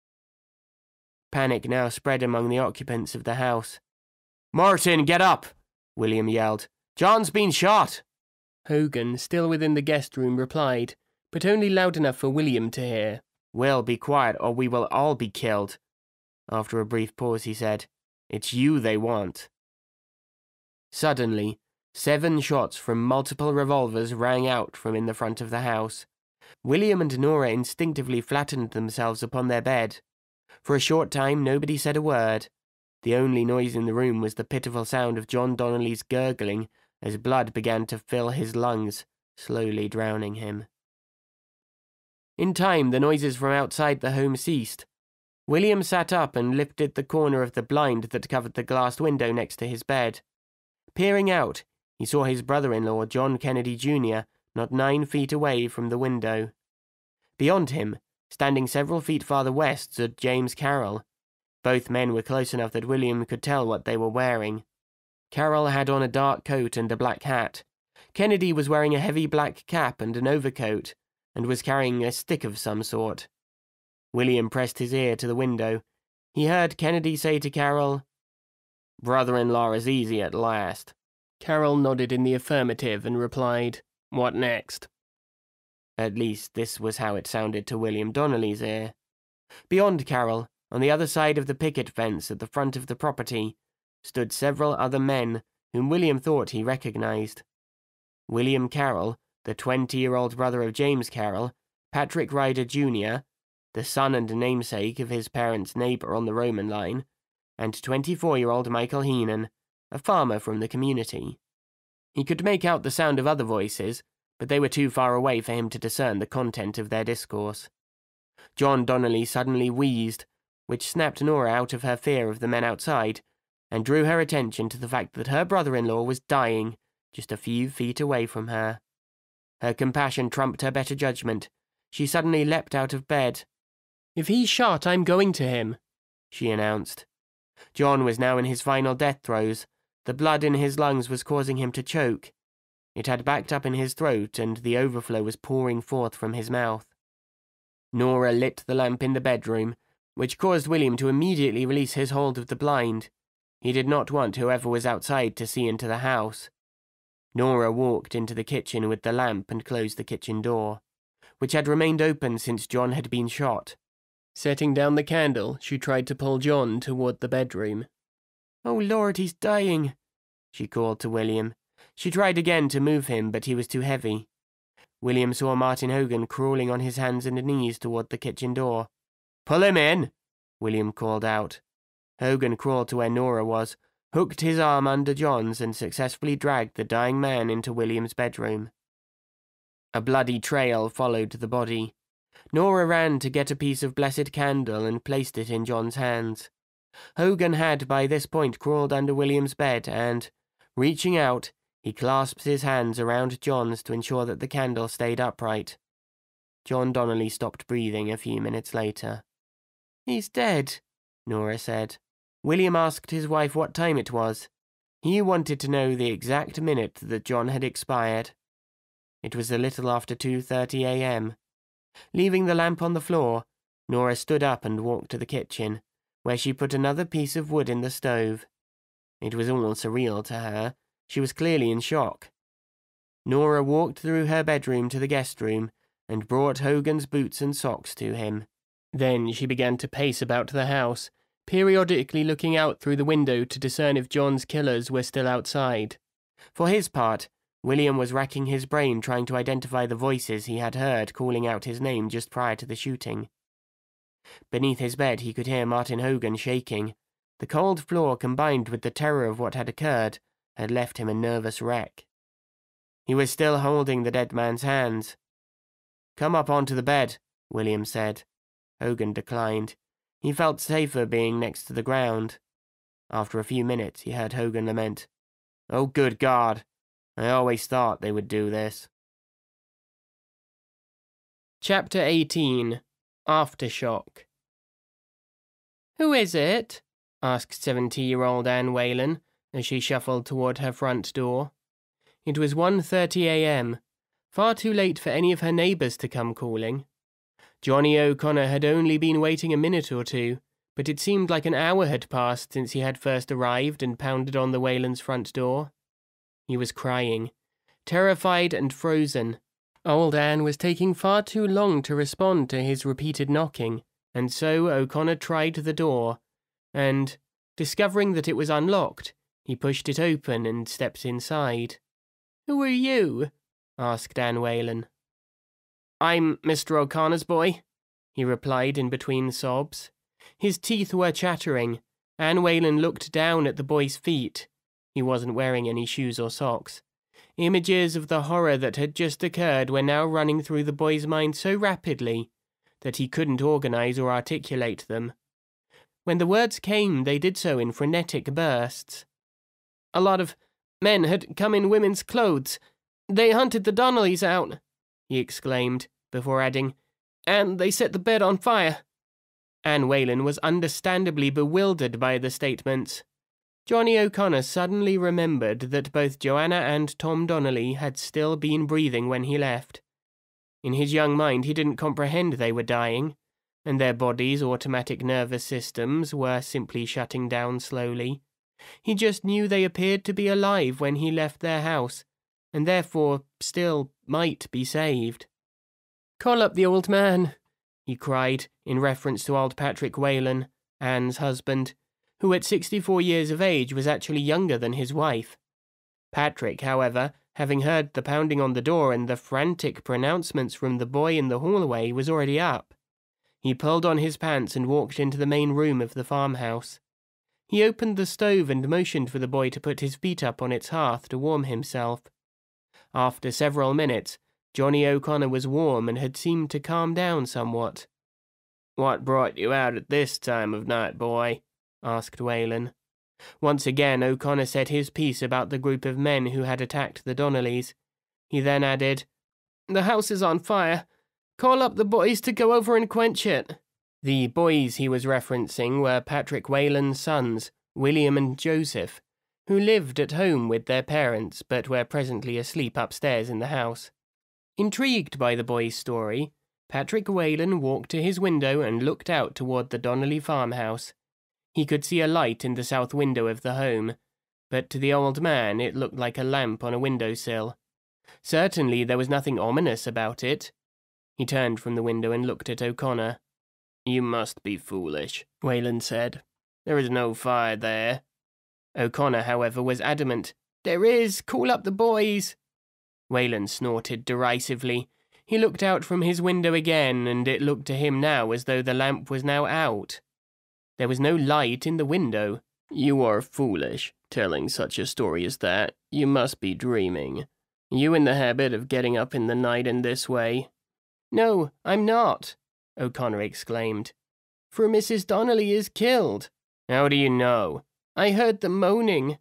Panic now spread among the occupants of the house. "Martin, get up!" William yelled. "John's been shot!" Hogan, still within the guest room, replied, but only loud enough for William to hear. "Will, be quiet or we will all be killed." After a brief pause he said, "It's you they want." Suddenly, 7 shots from multiple revolvers rang out from in the front of the house. William and Nora instinctively flattened themselves upon their bed. For a short time nobody said a word. The only noise in the room was the pitiful sound of John Donnelly's gurgling as blood began to fill his lungs, slowly drowning him. In time, the noises from outside the home ceased. William sat up and lifted the corner of the blind that covered the glass window next to his bed. Peering out, he saw his brother-in-law, John Kennedy Jr., not 9 feet away from the window. Beyond him, standing several feet farther west, stood James Carroll. Both men were close enough that William could tell what they were wearing. Carroll had on a dark coat and a black hat. Kennedy was wearing a heavy black cap and an overcoat, and was carrying a stick of some sort. William pressed his ear to the window. He heard Kennedy say to Carroll, "Brother-in-law is easy at last." Carroll nodded in the affirmative and replied, "What next?" At least this was how it sounded to William Donnelly's ear. Beyond Carroll, on the other side of the picket fence at the front of the property, stood several other men whom William thought he recognized. William Carroll, the 20-year-old brother of James Carroll, Patrick Ryder Jr., the son and namesake of his parents' neighbor on the Roman line, and 24-year-old Michael Heenan, a farmer from the community. He could make out the sound of other voices, but they were too far away for him to discern the content of their discourse. John Donnelly suddenly wheezed, which snapped Nora out of her fear of the men outside, and drew her attention to the fact that her brother-in-law was dying just a few feet away from her. Her compassion trumped her better judgment. She suddenly leapt out of bed. "If he's shot, I'm going to him," she announced. John was now in his final death throes. The blood in his lungs was causing him to choke. It had backed up in his throat, and the overflow was pouring forth from his mouth. Nora lit the lamp in the bedroom, which caused William to immediately release his hold of the blind. He did not want whoever was outside to see into the house. Nora walked into the kitchen with the lamp and closed the kitchen door, which had remained open since John had been shot. Setting down the candle, she tried to pull John toward the bedroom. "Oh Lord, he's dying," she called to William. She tried again to move him, but he was too heavy. William saw Martin Hogan crawling on his hands and knees toward the kitchen door. "Pull him in," William called out. Hogan crawled to where Nora was, hooked his arm under John's, and successfully dragged the dying man into William's bedroom. A bloody trail followed the body. Nora ran to get a piece of blessed candle and placed it in John's hands. Hogan had by this point crawled under William's bed and, reaching out, he clasped his hands around John's to ensure that the candle stayed upright. John Donnelly stopped breathing a few minutes later. "He's dead," Nora said. William asked his wife what time it was. He wanted to know the exact minute that John had expired. It was a little after 2:30 a.m. Leaving the lamp on the floor, Nora stood up and walked to the kitchen, where she put another piece of wood in the stove. It was all surreal to her. She was clearly in shock. Nora walked through her bedroom to the guest room and brought Hogan's boots and socks to him. Then she began to pace about the house, periodically looking out through the window to discern if John's killers were still outside. For his part, William was racking his brain trying to identify the voices he had heard calling out his name just prior to the shooting. Beneath his bed he could hear Martin Hogan shaking. The cold floor combined with the terror of what had occurred had left him a nervous wreck. He was still holding the dead man's hands. "Come up onto the bed," William said. Hogan declined. He felt safer being next to the ground. After a few minutes he heard Hogan lament, "Oh, good God! I always thought they would do this." Chapter 18. Aftershock. "Who is it?" asked 70-year-old Anne Whalen as she shuffled toward her front door. It was 1:30 a.m., far too late for any of her neighbors to come calling. Johnny O'Connor had only been waiting a minute or two, but it seemed like an hour had passed since he had first arrived and pounded on the Whalens' front door. He was crying, terrified and frozen. Old Anne was taking far too long to respond to his repeated knocking, and so O'Connor tried the door, and, discovering that it was unlocked, he pushed it open and stepped inside. "Who are you?" asked Anne Whalen. "I'm Mr. O'Connor's boy," he replied in between sobs. His teeth were chattering. Anne Whalen looked down at the boy's feet. He wasn't wearing any shoes or socks. Images of the horror that had just occurred were now running through the boy's mind so rapidly that he couldn't organize or articulate them. When the words came, they did so in frenetic bursts. "A lot of men had come in women's clothes. They hunted the Donnellys out," he exclaimed, before adding, "and they set the bed on fire." Anne Whalen was understandably bewildered by the statements. Johnny O'Connor suddenly remembered that both Joanna and Tom Donnelly had still been breathing when he left. In his young mind he didn't comprehend they were dying, and their bodies' automatic nervous systems were simply shutting down slowly. He just knew they appeared to be alive when he left their house, and therefore still might be saved. "Call up the old man," he cried, in reference to old Patrick Whalen, Anne's husband, who at 64 years of age was actually younger than his wife. Patrick, however, having heard the pounding on the door and the frantic pronouncements from the boy in the hallway, was already up. He pulled on his pants and walked into the main room of the farmhouse. He opened the stove and motioned for the boy to put his feet up on its hearth to warm himself. After several minutes, Johnny O'Connor was warm and had seemed to calm down somewhat. "What brought you out at this time of night, boy?" asked Whalen. Once again O'Connor said his piece about the group of men who had attacked the Donnellys. He then added, "The house is on fire. Call up the boys to go over and quench it." The boys he was referencing were Patrick Whalen's sons, William and Joseph, who lived at home with their parents but were presently asleep upstairs in the house. Intrigued by the boy's story, Patrick Whalen walked to his window and looked out toward the Donnelly farmhouse. He could see a light in the south window of the home, but to the old man it looked like a lamp on a windowsill. Certainly there was nothing ominous about it. He turned from the window and looked at O'Connor. "You must be foolish," Whalen said. "There is no fire there." O'Connor, however, was adamant. "There is! Call up the boys!" Whalen snorted derisively. He looked out from his window again, and it looked to him now as though the lamp was now out. There was no light in the window. "You are foolish, telling such a story as that. You must be dreaming. You in the habit of getting up in the night in this way?" "No, I'm not," O'Connor exclaimed. "For Mrs. Donnelly is killed." "How do you know?" "I heard them moaning."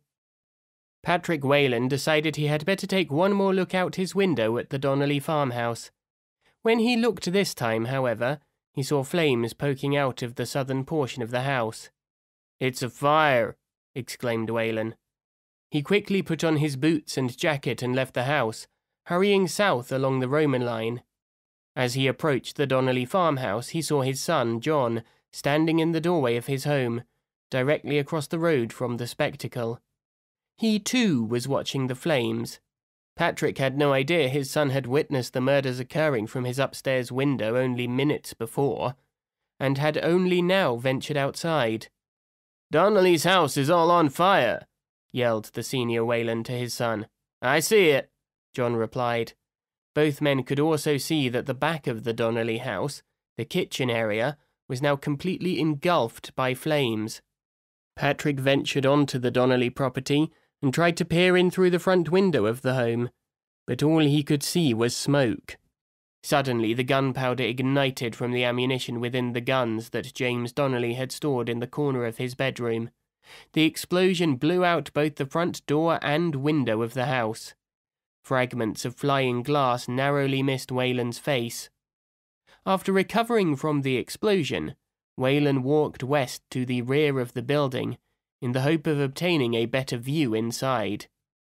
Patrick Whalen decided he had better take one more look out his window at the Donnelly farmhouse. When he looked this time, however, he saw flames poking out of the southern portion of the house. "It's a fire!" exclaimed Whalen. He quickly put on his boots and jacket and left the house, hurrying south along the Roman line. As he approached the Donnelly farmhouse, he saw his son, John, standing in the doorway of his home, directly across the road from the spectacle. He, too, was watching the flames. Patrick had no idea his son had witnessed the murders occurring from his upstairs window only minutes before, and had only now ventured outside. "Donnelly's house is all on fire!" yelled the senior Whalen to his son. "I see it," John replied. Both men could also see that the back of the Donnelly house, the kitchen area, was now completely engulfed by flames. Patrick ventured onto the Donnelly property and tried to peer in through the front window of the home, but all he could see was smoke. Suddenly, the gunpowder ignited from the ammunition within the guns that James Donnelly had stored in the corner of his bedroom. The explosion blew out both the front door and window of the house. Fragments of flying glass narrowly missed Whalen's face. After recovering from the explosion, Whalen walked west to the rear of the building, in the hope of obtaining a better view inside.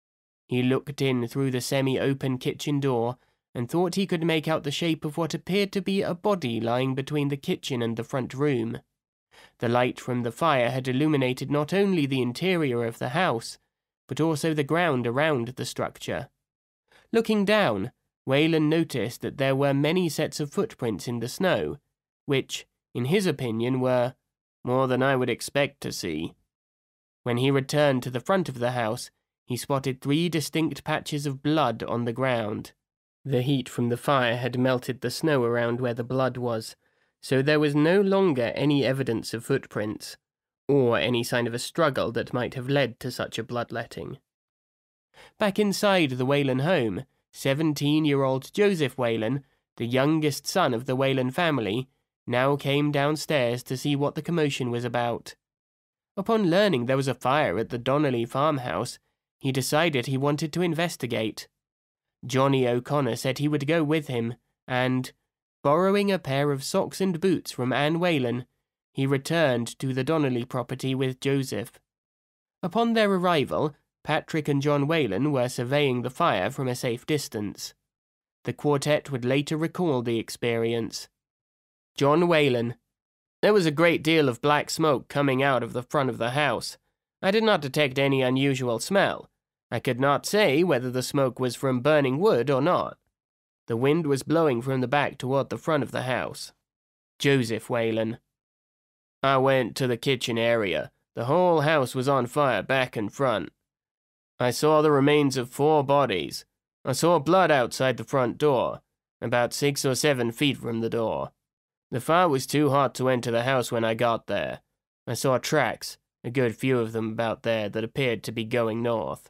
He looked in through the semi-open kitchen door and thought he could make out the shape of what appeared to be a body lying between the kitchen and the front room. The light from the fire had illuminated not only the interior of the house, but also the ground around the structure. Looking down, Whalen noticed that there were many sets of footprints in the snow, which, in his opinion, were more than I would expect to see. When he returned to the front of the house, he spotted 3 distinct patches of blood on the ground. The heat from the fire had melted the snow around where the blood was, so there was no longer any evidence of footprints, or any sign of a struggle that might have led to such a bloodletting. Back inside the Whalen home, 17-year-old Joseph Whalen, the youngest son of the Whalen family, now came downstairs to see what the commotion was about. Upon learning there was a fire at the Donnelly farmhouse, he decided he wanted to investigate. Johnny O'Connor said he would go with him, and, borrowing a pair of socks and boots from Anne Whalen, he returned to the Donnelly property with Joseph. Upon their arrival, Patrick and John Whalen were surveying the fire from a safe distance. The quartet would later recall the experience. John Whalen: "There was a great deal of black smoke coming out of the front of the house. I did not detect any unusual smell. I could not say whether the smoke was from burning wood or not. The wind was blowing from the back toward the front of the house." Joseph Whalen: "I went to the kitchen area. The whole house was on fire back and front. I saw the remains of 4 bodies. I saw blood outside the front door, about 6 or 7 feet from the door. The fire was too hot to enter the house when I got there. I saw tracks, a good few of them about there, that appeared to be going north."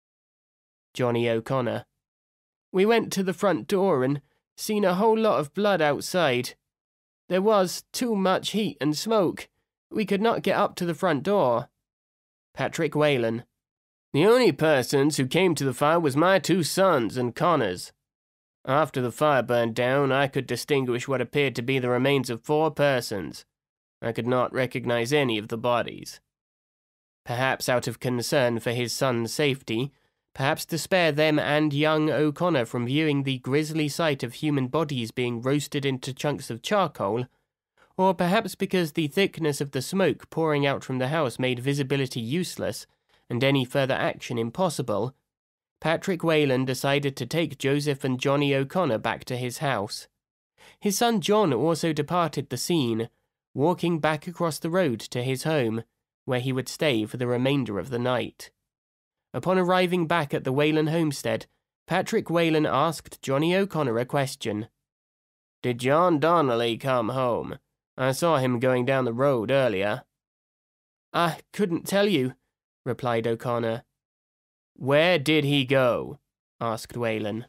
Johnny O'Connor: "We went to the front door and seen a whole lot of blood outside. There was too much heat and smoke. We could not get up to the front door." Patrick Whalen: "The only persons who came to the fire was my 2 sons and Connor's. After the fire burned down, I could distinguish what appeared to be the remains of 4 persons. I could not recognize any of the bodies." Perhaps out of concern for his son's safety, perhaps to spare them and young O'Connor from viewing the grisly sight of human bodies being roasted into chunks of charcoal, or perhaps because the thickness of the smoke pouring out from the house made visibility useless and any further action impossible, Patrick Whalen decided to take Joseph and Johnny O'Connor back to his house. His son John also departed the scene, walking back across the road to his home, where he would stay for the remainder of the night. Upon arriving back at the Whalen homestead, Patrick Whalen asked Johnny O'Connor a question. "Did John Donnelly come home? I saw him going down the road earlier." "I couldn't tell you," replied O'Connor. "Where did he go?" asked Whalen.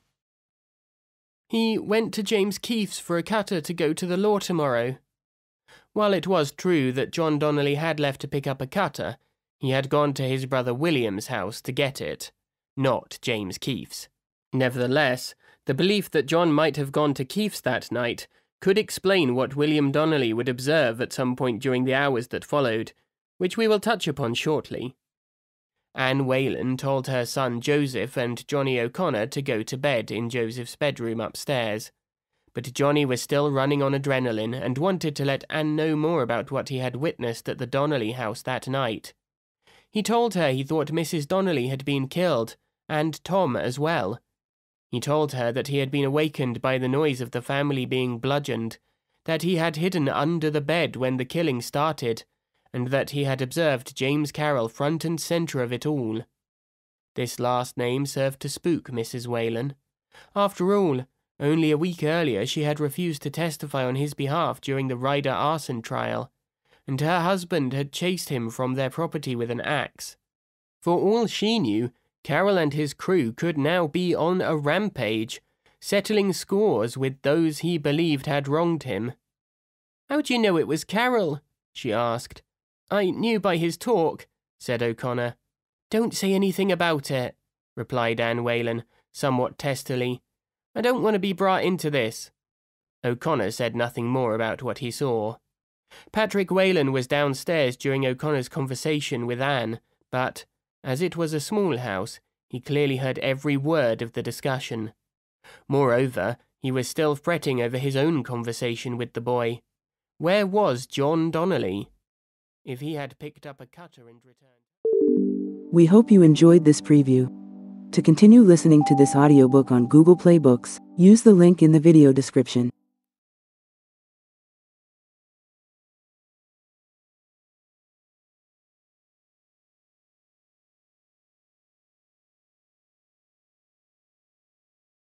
"He went to James Keefe's for a cutter to go to the law tomorrow." While it was true that John Donnelly had left to pick up a cutter, he had gone to his brother William's house to get it, not James Keefe's. Nevertheless, the belief that John might have gone to Keefe's that night could explain what William Donnelly would observe at some point during the hours that followed, which we will touch upon shortly. Anne Whalen told her son Joseph and Johnny O'Connor to go to bed in Joseph's bedroom upstairs, but Johnny was still running on adrenaline and wanted to let Anne know more about what he had witnessed at the Donnelly house that night. He told her he thought Mrs. Donnelly had been killed, and Tom as well. He told her that he had been awakened by the noise of the family being bludgeoned, that he had hidden under the bed when the killing started, and that he had observed James Carroll front and centre of it all. This last name served to spook Mrs. Whalen. After all, only a week earlier she had refused to testify on his behalf during the Ryder arson trial, and her husband had chased him from their property with an axe. For all she knew, Carroll and his crew could now be on a rampage, settling scores with those he believed had wronged him. "How do you know it was Carroll?" she asked. "I knew by his talk," said O'Connor. "Don't say anything about it," replied Anne Whalen, somewhat testily. "I don't want to be brought into this." O'Connor said nothing more about what he saw. Patrick Whalen was downstairs during O'Connor's conversation with Anne, but, as it was a small house, he clearly heard every word of the discussion. Moreover, he was still fretting over his own conversation with the boy. Where was John Donnelly? If he had picked up a cutter and returned... We hope you enjoyed this preview. To continue listening to this audiobook on Google Play Books, use the link in the video description.